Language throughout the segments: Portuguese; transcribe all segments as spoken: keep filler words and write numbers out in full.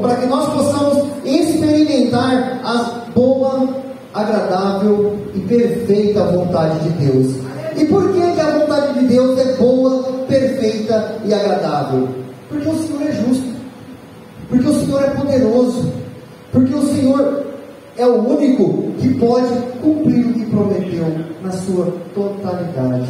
para que nós possamos experimentar a boa, agradável e perfeita vontade de Deus. E por que que a vontade de Deus é boa, perfeita e agradável? Porque o Senhor é justo, porque o Senhor é poderoso, porque o Senhor é o único que pode cumprir o que prometeu na sua totalidade.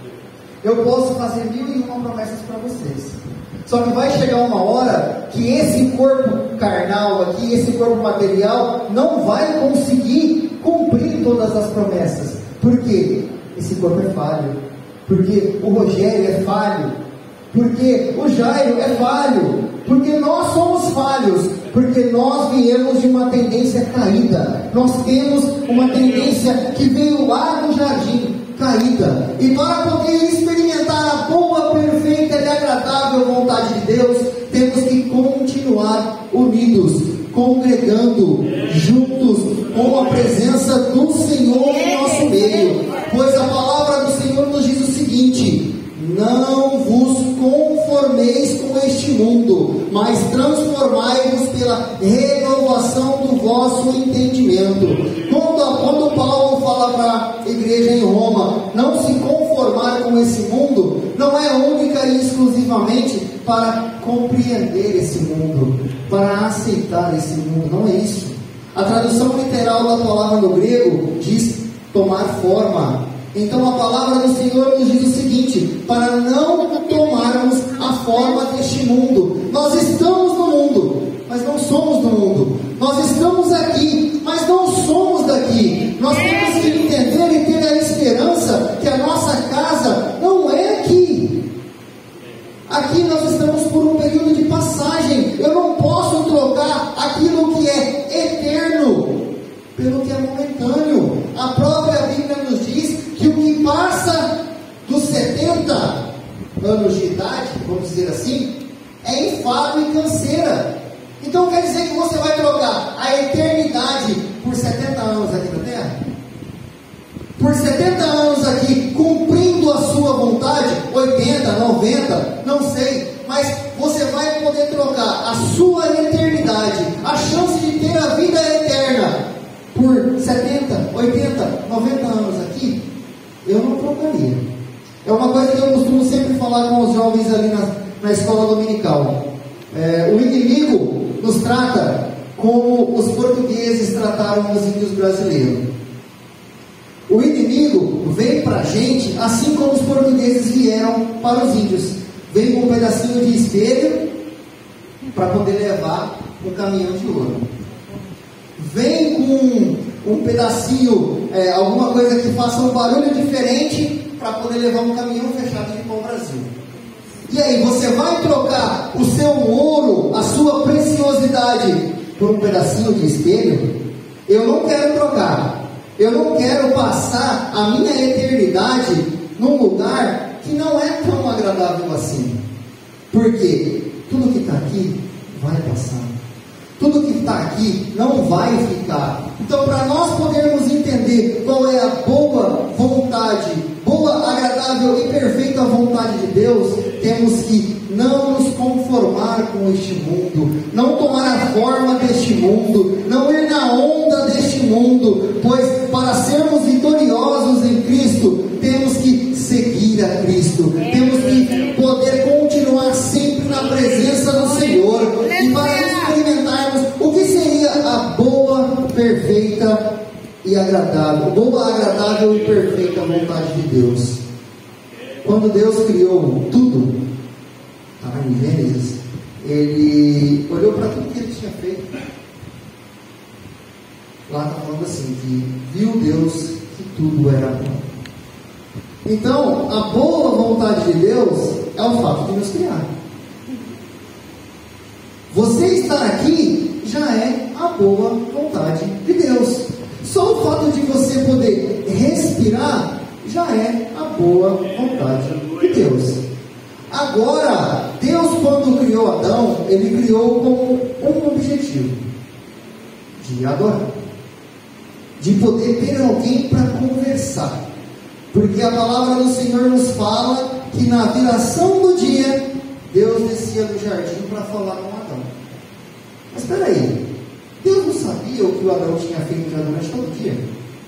Eu posso fazer mil e uma promessas para vocês, só que vai chegar uma hora que esse corpo carnal aqui, esse corpo material, não vai conseguir cumprir todas as promessas. Por quê? Esse corpo é falho, porque o Rogério é falho, porque o Jairo é falho, porque nós somos falhos, porque nós viemos de uma tendência caída, nós temos uma tendência que veio lá do jardim, caída, e para poder experimentar a boa, perfeita e agradável vontade de Deus, temos que continuar unidos, congregando, juntos, com a presença do Senhor em nosso meio, pois a palavra do Senhor nos diz o seguinte: não vos conformeis com este mundo, mas transformai-vos pela renovação do vosso entendimento. Quando, quando Paulo fala para a igreja em Roma, não se conformar com esse mundo, não é única e exclusivamente para compreender esse mundo, para aceitar esse mundo, não é isso. A tradução literal da palavra no grego diz tomar forma. Então a palavra do Senhor nos diz o seguinte: para não tomarmos a forma deste mundo. Nós estamos no mundo, mas não somos do mundo. Nós estamos aqui, mas não somos daqui. Nós temos que entender e ter a esperança que a nossa casa não é aqui. Aqui nós estamos por um período de passagem. Eu não posso trocar aquilo que é eterno pelo que é momentâneo. A própria Bíblia nos diz que o que passa dos setenta anos de idade, vamos dizer assim, é enfado e canseira. Então quer dizer que você vai trocar a eternidade por setenta anos aqui na Terra? Por setenta anos aqui, cumprindo a sua vontade, oitenta, noventa, não sei, mas você vai poder trocar a sua eternidade, a chance de ter a vida eterna, por setenta, oitenta, noventa anos aqui? Eu não trocaria. É uma coisa que eu costumo sempre falar com os jovens ali na, na escola dominical. É, o inimigo nos trata como os portugueses trataram os índios brasileiros. O inimigo vem para a gente assim como os portugueses vieram para os índios. Vem com um pedacinho de espelho para poder levar um caminhão de ouro. Vem com um pedacinho, é, alguma coisa que faça um barulho diferente para poder levar um caminhão fechado de pau-brasil. E aí, você vai trocar o seu ouro, a sua preciosidade, por um pedacinho de espelho? Eu não quero trocar. Eu não quero passar a minha eternidade num lugar que não é tão agradável assim. Porque tudo que está aqui vai passar. Tudo que está aqui não vai ficar. Então, para nós podermos entender qual é a boa vontade, boa, agradável e perfeita vontade de Deus, temos que não nos conformar com este mundo, não tomar a forma deste mundo, não ir na onda deste mundo, pois para sermos vitoriosos em Cristo, temos que seguir a Cristo, temos que poder continuar sempre na presença do Senhor, e para experimentarmos o que seria a boa, perfeita e agradável, boa, agradável e perfeita vontade de Deus. Quando Deus criou tudo, tá em Gênesis, Ele olhou para tudo que Ele tinha feito. Lá está falando assim, que viu Deus que tudo era bom. Então, a boa vontade de Deus é o fato de nos criar. Você estar aqui já é a boa vontade de Deus. Só o fato de você poder respirar já é a boa vontade de Deus. Agora, Deus, quando criou Adão, Ele criou com um objetivo: de adorar, de poder ter alguém para conversar. Porque a palavra do Senhor nos fala que na viração do dia, Deus descia do jardim para falar com Adão. Mas espera aí, Deus não sabia o que o Adão tinha feito já durante todo o dia?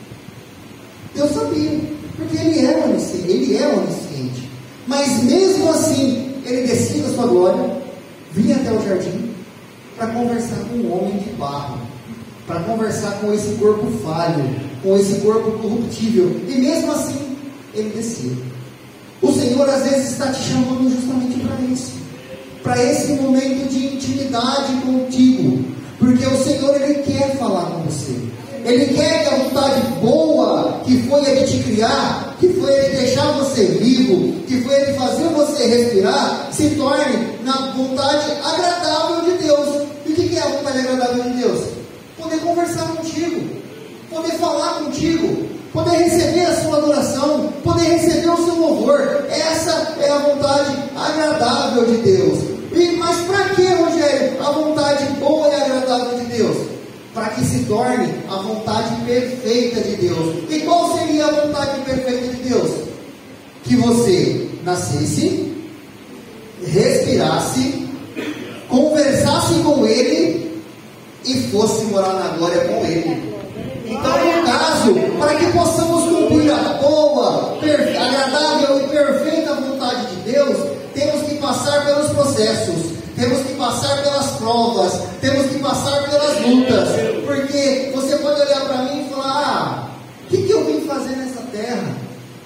Deus sabia, porque Ele é onisciente, Ele é onisciente. Mas mesmo assim, Ele descia da sua glória, vinha até o jardim, para conversar com um homem de barro, para conversar com esse corpo falho, com esse corpo corruptível, e mesmo assim, Ele descia. O Senhor às vezes está te chamando justamente para isso, para esse momento de intimidade contigo, porque o Senhor, Ele quer falar com você. Ele quer que a vontade boa que foi Ele te criar, que foi Ele deixar você vivo, que foi Ele fazer você respirar, se torne na vontade agradável de Deus. E o que é a vontade agradável de Deus? Poder conversar contigo, poder falar contigo, poder receber a sua adoração, poder receber o seu louvor. Essa é a vontade agradável de Deus. E, mas para que, Rogério, a vontade boa e agradável de Deus? Para que se torne a vontade perfeita de Deus. E qual seria a vontade perfeita de Deus? Que você nascesse, respirasse, conversasse com Ele e fosse morar na glória com Ele. Então, no caso, para que possamos cumprir a boa, perfe- agradável e perfeita vontade de Deus, temos que passar pelos processos, temos que passar pelas provas, temos que passar pelas lutas, porque você pode olhar para mim e falar: ah, o que, que eu vim fazer nessa terra?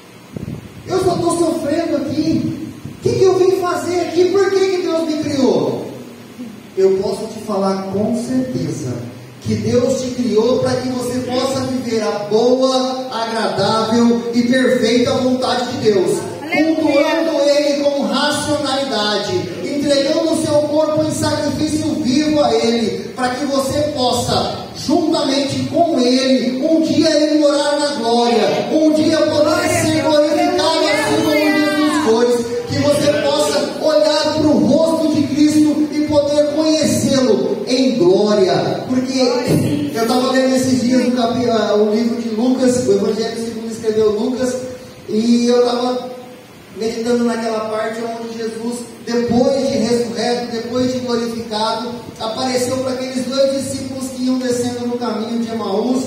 Eu só estou sofrendo aqui. O que, que eu vim fazer aqui? Por que, que Deus me criou? Eu posso te falar com certeza que Deus te criou para que você possa viver a boa, agradável e perfeita vontade de Deus, cultuando Ele com racionalidade, entregando o seu corpo em sacrifício vivo a Ele, para que você possa, juntamente com Ele, um dia Ele morar na glória, um dia poder ser glorificado assim como Jesus foi, que você possa olhar para o rosto de Cristo e poder conhecê-lo em glória. Porque eu estava lendo esses dias o, capi, o livro de Lucas, o Evangelho segundo escreveu Lucas, e eu estava meditando naquela parte onde Jesus, depois de ressurreto, depois de glorificado, apareceu para aqueles dois discípulos que iam descendo no caminho de Emaús,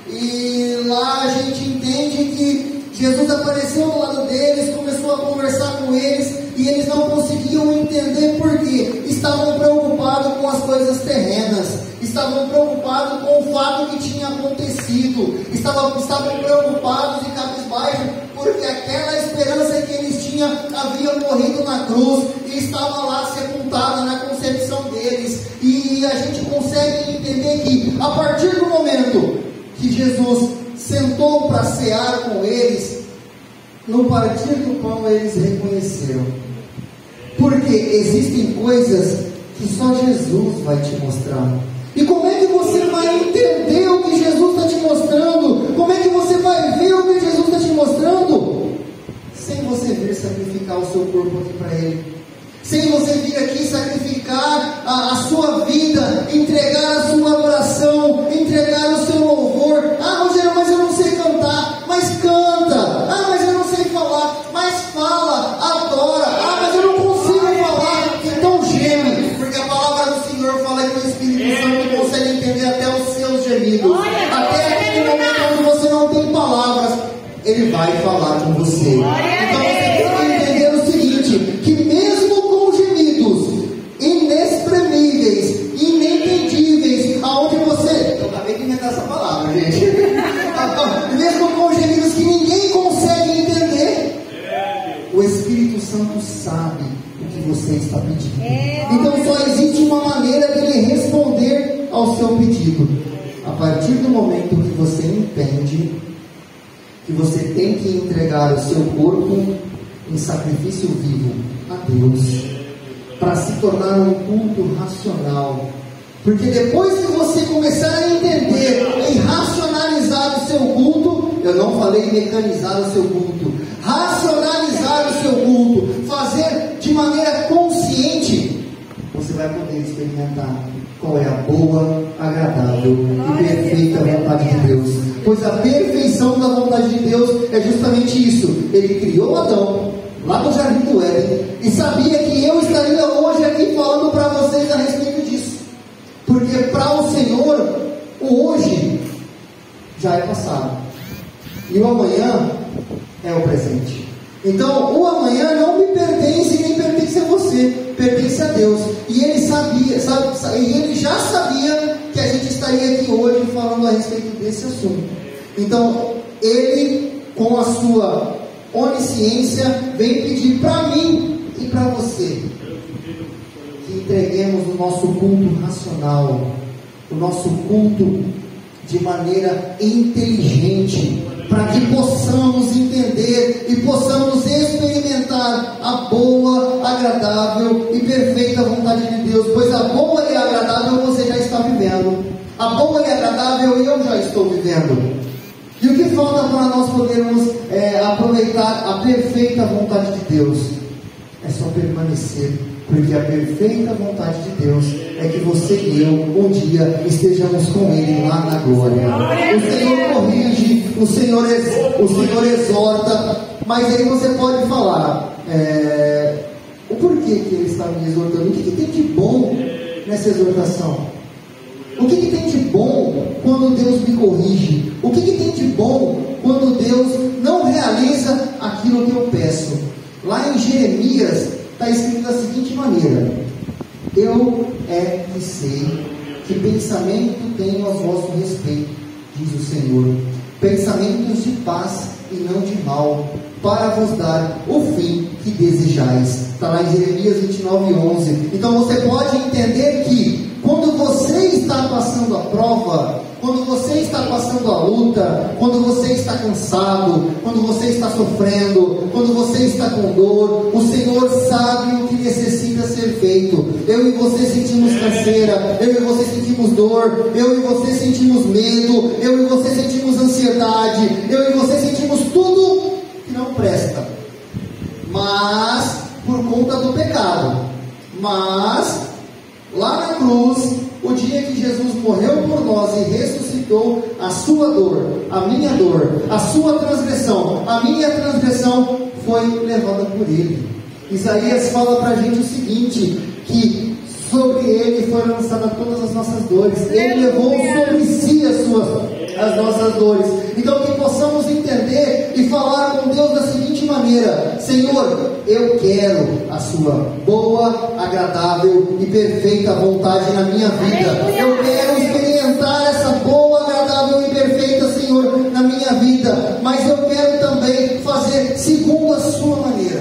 e lá a gente entende que Jesus apareceu do lado deles, começou a conversar com eles, e eles não conseguiam entender por quê. Estavam preocupados com as coisas terrenas, estavam preocupados com o fato que tinha acontecido, estavam, estavam preocupados e cabisbaixos, porque aquela esperança que eles tinham havia morrido na cruz, e estava lá sepultada na concepção deles. E a gente consegue entender que, a partir do momento que Jesus sentou para cear com eles, no partir do pão eles reconheceram. Porque existem coisas que só Jesus vai te mostrar. E como é que você vai entender o que Jesus está te mostrando? Como é que você vai ver o que Jesus está te mostrando? Sem você vir sacrificar o seu corpo aqui para Ele, sem você vir aqui sacrificar a, a sua vida, entregar a sua adoração, entregar o seu louvor. Ah, Rogério, mas eu não sei cantar. Mas canta. Ah, mas eu não sei falar. Mas fala, adora. Ah, mas eu não consigo falar. Então geme, porque a palavra do Senhor fala que o Espírito Santo consegue entender até os seus gemidos. Até aquele momento onde você não tem palavras, Ele vai falar com você. Então você tem que entender o seguinte, que mesmo com gemidos inexprimíveis, inentendíveis, aonde você... Eu acabei de inventar essa palavra, gente. Mesmo com gemidos que ninguém consegue entender, o Espírito Santo sabe o que você está pedindo. Então só existe uma maneira dele responder ao seu pedido. A partir do momento que você entende que você tem que entregar o seu corpo em sacrifício vivo a Deus, para se tornar um culto racional. Porque depois que você começar a entender e racionalizar o seu culto, eu não falei mecanizar o seu culto, racionalizar o seu culto, fazer de maneira consciente, você vai poder experimentar qual é a boa, agradável e perfeita vontade de Deus. Pois a perfeição da vontade de Deus é justamente isso. Ele criou Adão lá no Jardim do Éden e sabia que eu estaria hoje aqui falando para vocês a respeito disso. Por Porque para o Senhor, o hoje já é passado. E o amanhã é o presente. Então, o amanhã não me pertence, nem pertence a você, pertence a Deus. E Ele sabia, sabe, e Ele já sabia que a gente estaria aqui hoje falando a respeito desse assunto. Então, Ele, com a sua onisciência, vem pedir para mim e para você que entreguemos o nosso culto racional, o nosso culto de maneira inteligente, para que possamos entender e possamos experimentar a boa, agradável e perfeita vontade de Deus, pois a boa e agradável você já está vivendo, a boa e agradável eu já estou vivendo. E o que falta para nós podermos é, aproveitar a perfeita vontade de Deus? É só permanecer, porque a perfeita vontade de Deus é que você e eu um dia estejamos com Ele lá na glória. O Senhor corrige, o Senhor, ex, o Senhor exorta, mas aí você pode falar é, o porquê que Ele está me exortando, o que, que tem de bom nessa exortação? O que, que tem de bom quando Deus me corrige? O que, que tem de bom quando Deus não realiza aquilo que eu peço? Lá em Jeremias está escrito da seguinte maneira: eu é que sei que pensamento tenho a vosso respeito, diz o Senhor, pensamentos de paz e não de mal, para vos dar o fim que desejais. Está lá em Jeremias vinte e nove, onze. Então você pode entender que quando você está passando a prova, quando você está passando a luta, quando você está cansado, quando você está sofrendo, quando você está com dor, o Senhor sabe o que necessita ser feito. Eu e você sentimos canseira, eu e você sentimos dor, eu e você sentimos medo, eu e você sentimos ansiedade, eu e você sentimos tudo que não presta, mas por conta do pecado. Mas lá na cruz, o dia que Jesus morreu por nós e ressuscitou, a sua dor, a minha dor, a sua transgressão, a minha transgressão foi levada por Ele. Isaías fala para a gente o seguinte, que sobre Ele foram lançadas todas as nossas dores. Ele levou sobre si as, suas, as nossas dores. Então que possamos entender e falar com Deus da seguinte maneira: Senhor, eu quero a sua boa, agradável e perfeita vontade na minha vida. Eu quero experimentar essa boa, agradável e perfeita, Senhor, na minha vida. Mas eu quero também fazer segundo a sua maneira,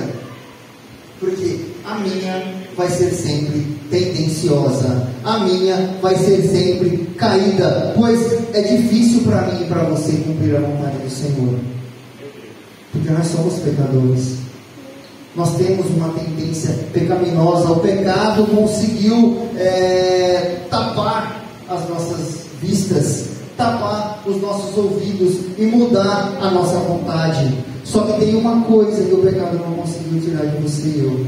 porque a minha vai ser sempre tendenciosa, a minha vai ser sempre caída, pois é difícil para mim e para você cumprir a vontade do Senhor, porque nós somos pecadores. Nós temos uma tendência pecaminosa. O pecado conseguiu é, tapar as nossas vistas, tapar os nossos ouvidos e mudar a nossa vontade. Só que tem uma coisa que o pecado não conseguiu tirar de você e eu: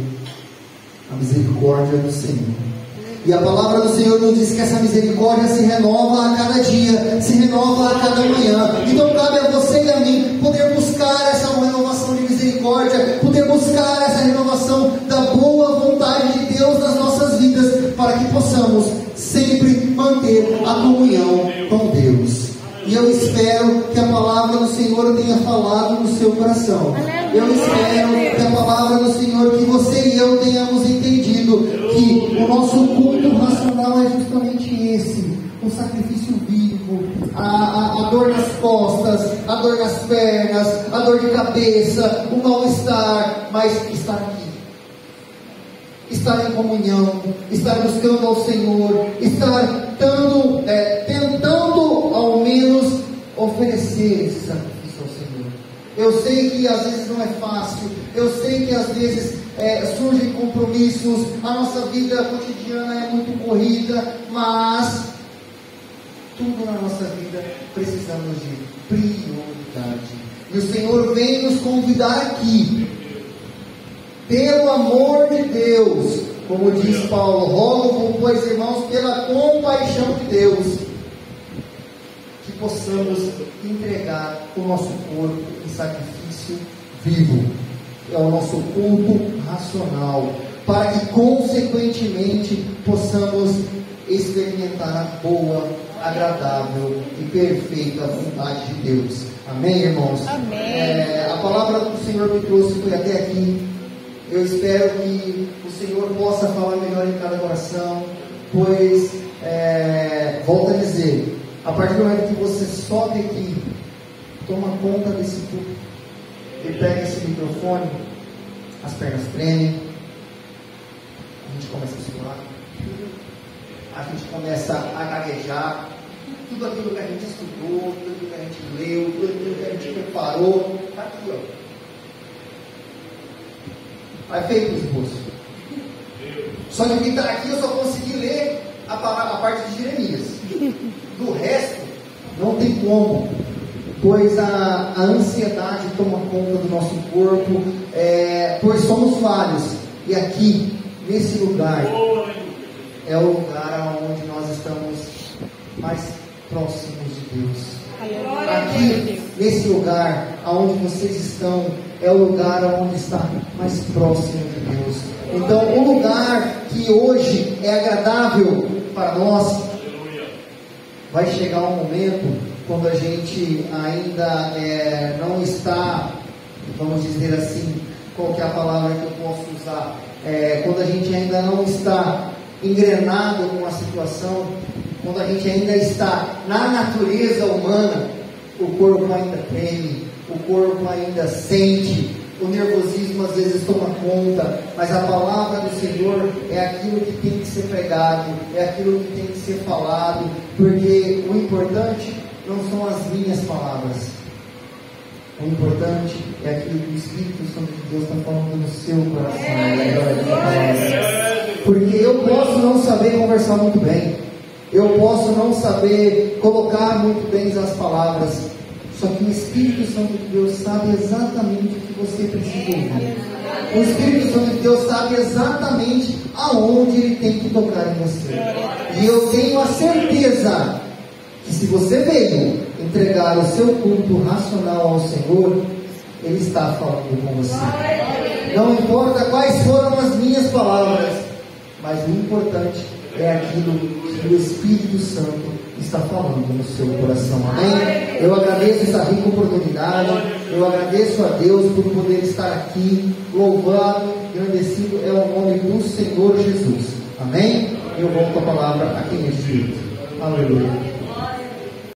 a misericórdia do Senhor. E a palavra do Senhor nos diz que essa misericórdia se renova a cada dia, se renova a cada manhã. Então cabe a você e a mim poder buscar essa renovação de misericórdia, poder buscar essa renovação da boa vontade de Deus nas nossas vidas, para que possamos sempre manter a comunhão com Deus. E eu espero que a palavra do Senhor tenha falado no seu coração. Eu espero que a palavra do Senhor, que você e eu tenhamos entendido que o nosso culto racional é justamente esse: o sacrifício vivo, a, a, a dor nas costas, a dor nas pernas, a dor de cabeça, o mal-estar, mas estar aqui, estar em comunhão, estar buscando ao Senhor, estar tando, é, tentando ao menos oferecer esse sacrifício ao Senhor. Eu sei que às vezes não é fácil, eu sei que às vezes é, surgem compromissos, a nossa vida cotidiana é muito corrida, mas tudo na nossa vida precisamos de prioridade. E o Senhor vem nos convidar aqui, pelo amor de Deus, como diz Paulo: rogo, pois, irmãos, pela compaixão de Deus, que possamos entregar o nosso corpo em sacrifício vivo, é o nosso culto racional, para que consequentemente possamos experimentar a boa, agradável e perfeita vontade de Deus. Amém, irmãos? Amém. É, a palavra do Senhor me trouxe foi até aqui. Eu espero que o Senhor possa falar melhor em cada coração, pois, é, volto a dizer, a partir do momento que você sobe aqui, toma conta desse culto, e pega esse microfone, as pernas tremem, a gente começa a suar, a gente começa a gaguejar, tudo aquilo que a gente estudou, tudo aquilo que a gente leu, tudo aquilo que a gente preparou, está aqui, ó. Vai feito o esboço. Só de que está aqui eu só consegui ler a, palavra, a parte de Jeremias. Do resto, não tem como, pois a, a ansiedade toma conta do nosso corpo, é, pois somos falhos. E aqui, nesse lugar, é o lugar onde nós estamos mais próximos de Deus. Aqui, nesse lugar onde vocês estão, é o lugar onde está mais próximo de Deus. Então, o lugar que hoje é agradável para nós, vai chegar um momento quando a gente ainda é, não está, vamos dizer assim, qual que é a palavra que eu posso usar? É, quando a gente ainda não está engrenado com a situação, quando a gente ainda está na natureza humana, o corpo ainda treme, o corpo ainda sente, o nervosismo às vezes toma conta, mas a palavra do Senhor é aquilo que tem que ser pregado, é aquilo que tem que ser falado, porque o importante não são as minhas palavras, o importante é aquilo que o Espírito Santo de Deus está falando no seu coração. Porque eu posso não saber conversar muito bem, eu posso não saber colocar muito bem as palavras, só que o Espírito Santo de Deus sabe exatamente o que você precisa ouvir. O Espírito Santo de Deus sabe exatamente aonde Ele tem que tocar em você. E eu tenho a certeza que se você veio entregar o seu culto racional ao Senhor, Ele está falando com você. Não importa quais foram as minhas palavras, mas o importante é aquilo que o Espírito Santo está falando no seu coração. Amém? Eu agradeço essa rica oportunidade, eu agradeço a Deus por poder estar aqui, louvado, agradecido é o nome do Senhor Jesus. Amém? Eu volto a palavra aqui neste vídeo. Aleluia.